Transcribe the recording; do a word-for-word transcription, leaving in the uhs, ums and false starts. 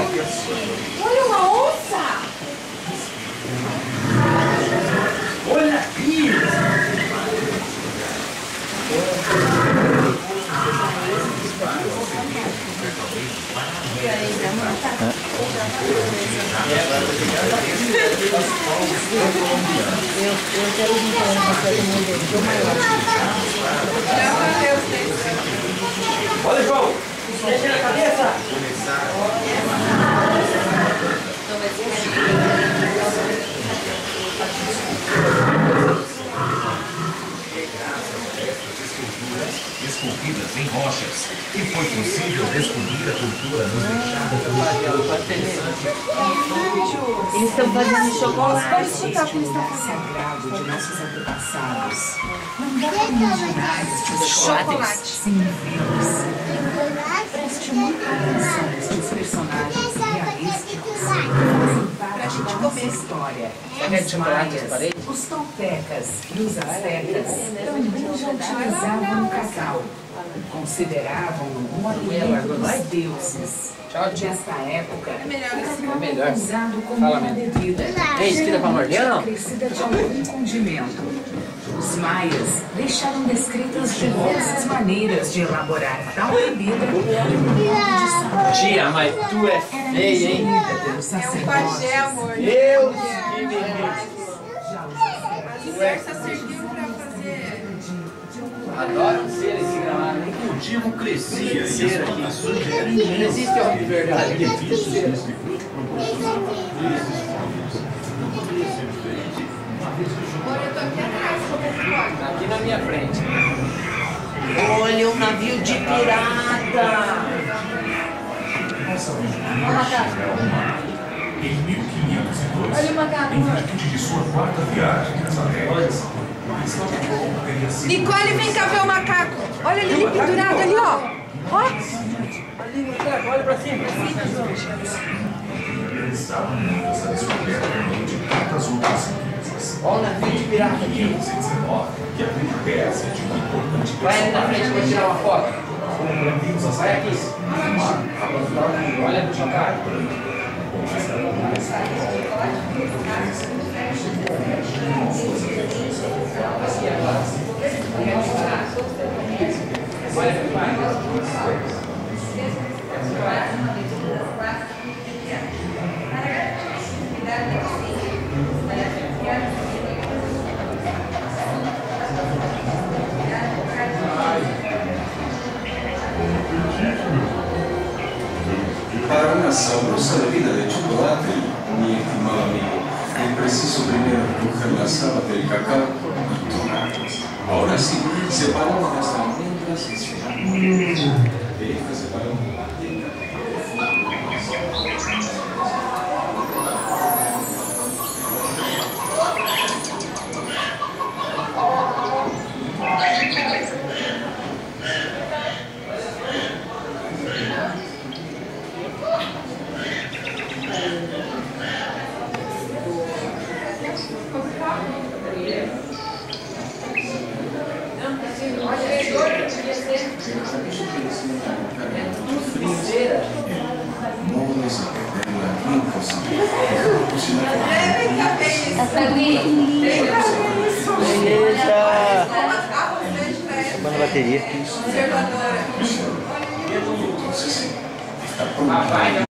cara. Olha uma onça! Olha aqui! Eu, eu quero vir para uma café do mundo, eu maior. Olha, João! Deixa na cabeça! Esculpidas em rochas, e foi possível descobrir a cultura nos deixada pelo Eles estão fazendo chocolate. Vamos escutar o que eles estão fazendo. Sagrado de nossos antepassados. Não dá para imaginar estes chocolates sem vê-los. Preste muita atenção nestes personagens realísticos que fazem parte da nossa história. Os maias, os toltecas e os aztecas também já utilizavam o cacau. Consideravam-no um alimento dos deuses. Nesta época, o cacau era usado como uma bebida. Ei, esquina pra morder ou não? Acrescida de algum condimento. Os maias deixaram descritas diversas maneiras de elaborar tal bebida e Tia, mas tu é feia, hein? pelos sacerdotes. Deus que me livre. Essa serviu pra fazer. Adoro cera esse gramado, hein? O cultivo crescia e as plantações eram Não existe homem de verdade. Olha, eu tô aqui atrás, como é que pode? Aqui na minha frente. Olha um navio de pirata. Em mil quinhentos e dois, Olha o macaco. em virtude de sua quarta viagem nas Américas, Cristóvão teria sido... Nicole, vem cá ver o macaco. Olha ele ali pendurado ali, ó. Ó. Ali, olha pra cima. Realizava muitas a descoberta no meio de tantas outras empresas. Olha o navio de pirata Em aqui. mil novecentos e dezenove, que abriu peça de um importante Vai ali na frente pra tirar uma foto. Vai aqui. Olha Olha pro macaco. Olha pro pai. Para una sabrosa bebida de chocolate, mi estimado amigo, es preciso primero coger la sábana del cacao y tomarlas. Ahora sí, separamos las almendras y esperamos. De estas separamos la manteca. Beleza! Acabando a bateria. Está pronto.